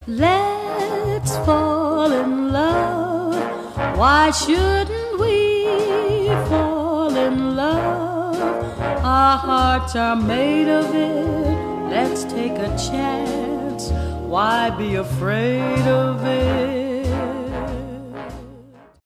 Let's fall in love. Why shouldn't we fall in love? Our hearts are made of it. Let's take a chance. Why be afraid of it?